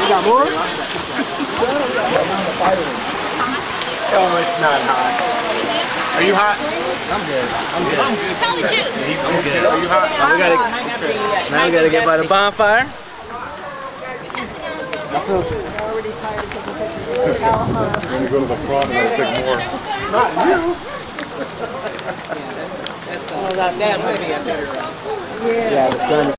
got more? Oh, it's not hot. Are you hot? I'm good. Tell the truth. I'm good. Are you hot? Now we gotta get by the bonfire. I'm going to go to the front and I'll take more. Not you! Well, that might be a better. Yeah, the sun.